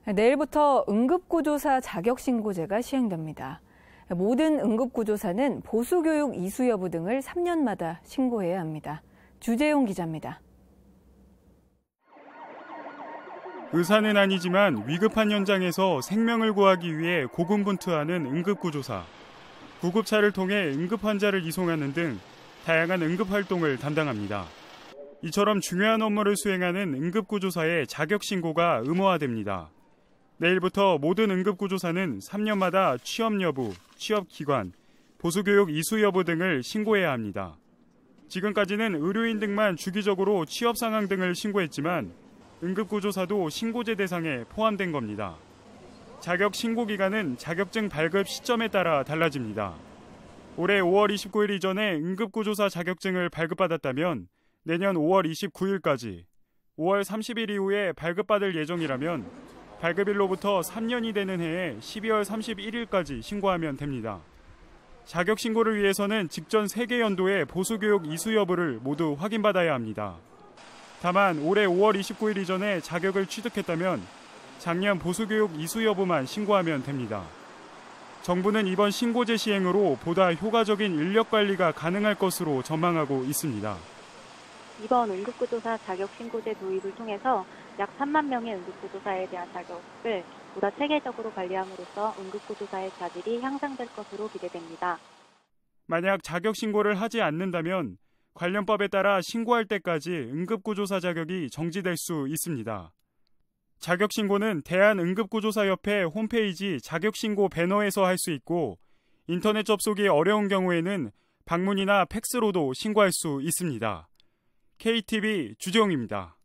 내일부터 응급구조사 자격신고제가 시행됩니다. 모든 응급구조사는 보수교육 이수 여부 등을 3년마다 신고해야 합니다. 주재용 기자입니다. 의사는 아니지만 위급한 현장에서 생명을 구하기 위해 고군분투하는 응급구조사. 구급차를 통해 응급 환자를 이송하는 등 다양한 응급활동을 담당합니다. 이처럼 중요한 업무를 수행하는 응급구조사의 자격신고가 의무화됩니다. 내일부터 모든 응급구조사는 3년마다 취업 여부, 취업기관, 보수교육 이수 여부 등을 신고해야 합니다. 지금까지는 의료인 등만 주기적으로 취업 상황 등을 신고했지만 응급구조사도 신고제 대상에 포함된 겁니다. 자격 신고 기간은 자격증 발급 시점에 따라 달라집니다. 올해 5월 29일 이전에 응급구조사 자격증을 발급받았다면 내년 5월 29일까지, 5월 30일 이후에 발급받을 예정이라면 발급일로부터 3년이 되는 해에 12월 31일까지 신고하면 됩니다. 자격 신고를 위해서는 직전 3개 연도의 보수교육 이수 여부를 모두 확인받아야 합니다. 다만 올해 5월 29일 이전에 자격을 취득했다면 작년 보수교육 이수 여부만 신고하면 됩니다. 정부는 이번 신고제 시행으로 보다 효과적인 인력 관리가 가능할 것으로 전망하고 있습니다. 이번 응급구조사 자격신고제 도입을 통해서 약 3만 명의 응급구조사에 대한 자격을 보다 체계적으로 관리함으로써 응급구조사의 자질이 향상될 것으로 기대됩니다. 만약 자격신고를 하지 않는다면 관련법에 따라 신고할 때까지 응급구조사 자격이 정지될 수 있습니다. 자격신고는 대한응급구조사협회 홈페이지 자격신고 배너에서 할 수 있고 인터넷 접속이 어려운 경우에는 방문이나 팩스로도 신고할 수 있습니다. KTV 주재용입니다.